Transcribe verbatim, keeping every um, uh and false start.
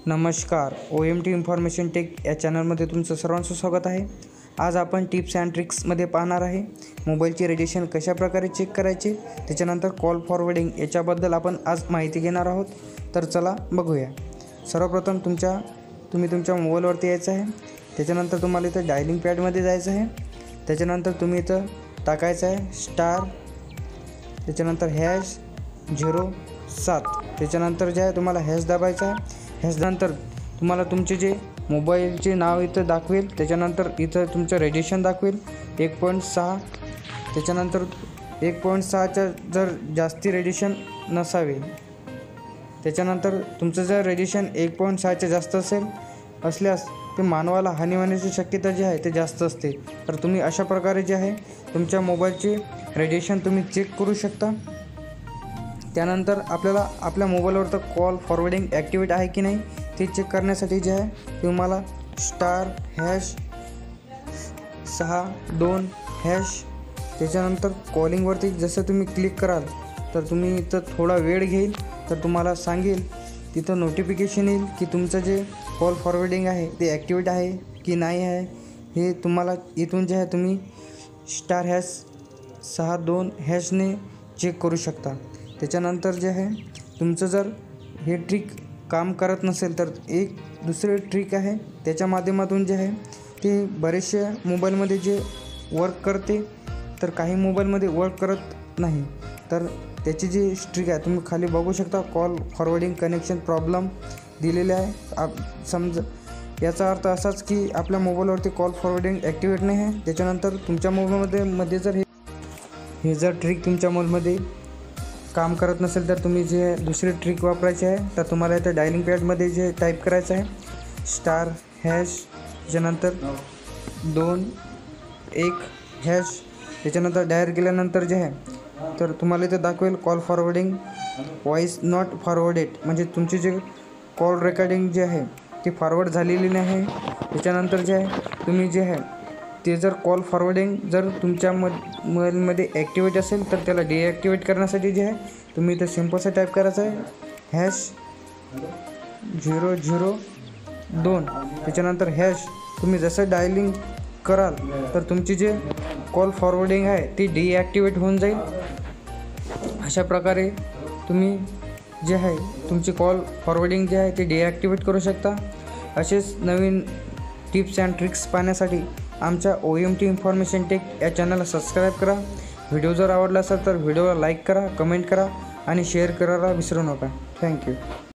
नमस्कार, O M T information tech या चॅनलमध्ये तुमचं सर्वांचं स्वागत आहे। आज आपण टिप्स अँड ट्रिक्समध्ये पाहणार आहे मोबाईलचे रेडिएशन कशाप्रकारे चेक करायचे, त्याच्यानंतर कॉल फॉरवर्डिंग याच्याबद्दल आपण आज माहिती घेणार आहोत। तर चला बघूया। सर्वप्रथम तुमच्या तुम्ही तुमच्या मोबाईलवरती यायचं आहे, त्याच्यानंतर तुम्हाला इथं डायलिंग पॅडमध्ये जायचं आहे, त्याच्यानंतर तुम्ही इथं टाकायचं आहे स्टार, त्याच्यानंतर हॅश झिरो सात, त्याच्यानंतर जे आहे तुम्हाला हॅश दाबायचा आहे। ह्याच्यानंतर तुम्हाला तुमचे जे मोबाईलचे नाव इथं दाखवेल, त्याच्यानंतर इथं तुमचं रेडिएशन दाखवेल एक पॉईंट सहा, त्याच्यानंतर एक पॉईंट सहाच्या जर जास्ती रेडिएशन नसावे, त्याच्यानंतर तुमचं जर रेडिएशन एक पॉईंट सहाच्या जास्त असेल असल्यास ते मानवाला हानी होण्याची शक्यता जी आहे ते जास्त असते। तर तुम्ही अशा प्रकारे जे आहे तुमच्या मोबाईलचे रेडिएशन तुम्ही चेक करू शकता। त्यानंतर आपल्याला आपल्या मोबाईलवर तर कॉल फॉरवर्डिंग ॲक्टिवेट आहे की नाही ते चेक करण्यासाठी जे आहे तुम्हाला स्टार हॅश सहा दोन हॅश, त्याच्यानंतर कॉलिंगवरती जसं तुम्ही क्लिक कराल तर तुम्ही इथं थोडा वेळ घेईल, तर तुम्हाला सांगेल तिथं नोटिफिकेशन येईल की तुमचं जे कॉल फॉरवर्डिंग आहे ते ॲक्टिवेट आहे की नाही आहे। हे तुम्हाला इथून जे आहे तुम्ही स्टार हॅश सहा दोन हॅशने चेक करू शकता। त्याच्यानंतर जे आहे तुमचं जर हे ट्रिक काम करत नसेल तर एक दुसरे ट्रिक आहे, त्याच्या माध्यमातून जे आहे ते बरेचशे मोबाईलमध्ये जे वर्क करते, तर काही मोबाईलमध्ये वर्क करत नाही। तर त्याची जी ट्रिक आहे तुम्ही खाली बघू शकता, कॉल फॉरवर्डिंग कनेक्शन प्रॉब्लेम दिलेले आहे। आप समजा याचा अर्थ असाच की आपल्या मोबाईलवरती कॉल फॉरवर्डिंग ॲक्टिवेट नाही आहे। त्याच्यानंतर तुमच्या मोबाईलमध्ये मध्ये जर हे हे जर ट्रिक तुमच्या मोबाईलमध्ये काम करत नसेल तर तुम्ही जे दुसरी ट्रिक वापरायची आहे, तर तुम्हाला इथं डायलिंग पॅडमध्ये जे टाईप करायचं आहे स्टार हॅश, त्याच्यानंतर दोन एक हॅश, त्याच्यानंतर डायर केल्यानंतर जे आहे तर तुम्हाला इथं दाखवेल call forwarding voice not forwarded, म्हणजे तुमची जे कॉल रेकॉर्डिंग जे आहे ती फॉरवर्ड झालेली नाही आहे। त्याच्यानंतर जे आहे तुम्ही जे आहे ते जर कॉल फॉरवर्डिंग जर तुमच्या मोबाईलमध्ये ॲक्टिवेट असेल तर त्याला डिॲक्टिवेट करण्यासाठी जे आहे तुम्ही इथं सिम्पलचं टाईप करायचं आहे हॅश झिरो झिरो दोन, त्याच्यानंतर हॅश। तुम्ही जसं डायलिंग कराल तर तुमची जे कॉल फॉरवर्डिंग आहे ती डिॲक्टिवेट होऊन जाईल। अशा प्रकारे तुम्ही जे आहे तुमची कॉल फॉरवर्डिंग जे आहे ते डिॲक्टिवेट करू शकता। असेच नवीन टिप्स अँड ट्रिक्स पाहण्यासाठी आमच्या O M T information tech या चॅनलला सबस्क्राईब करा। व्हिडिओ जर आवडला असेल तर व्हिडिओला लाईक करा, कमेंट करा आणि शेअर करायला विसरू नका। थँक्यू।